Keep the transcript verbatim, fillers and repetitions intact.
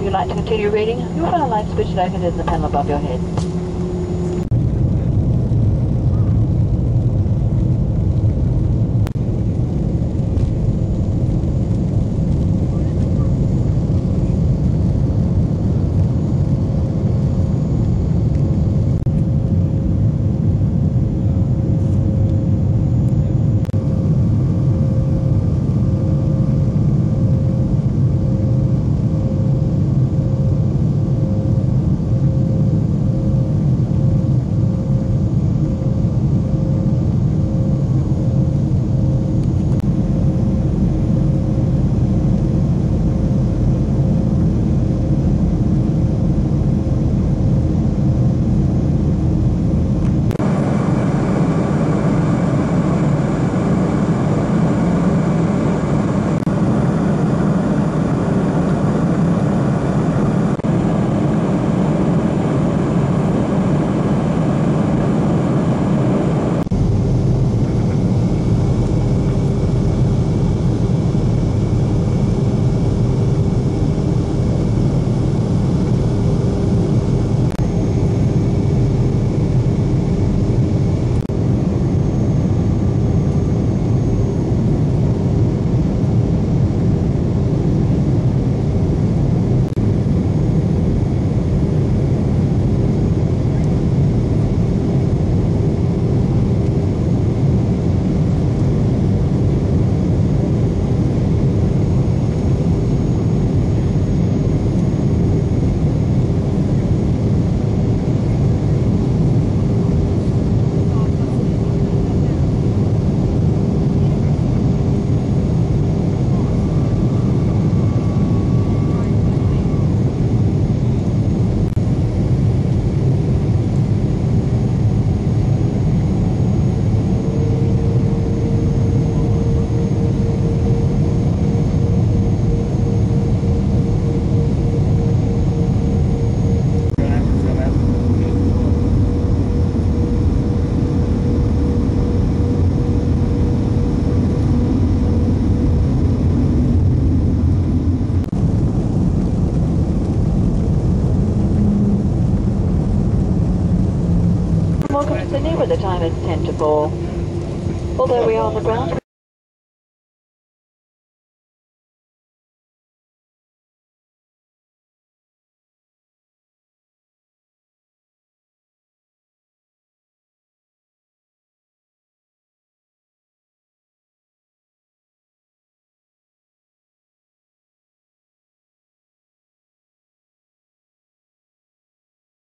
If you'd like to continue reading, you'll find a light switch located in the panel above your head. Welcome to Sydney, where the time is ten to four. Although we are on the ground,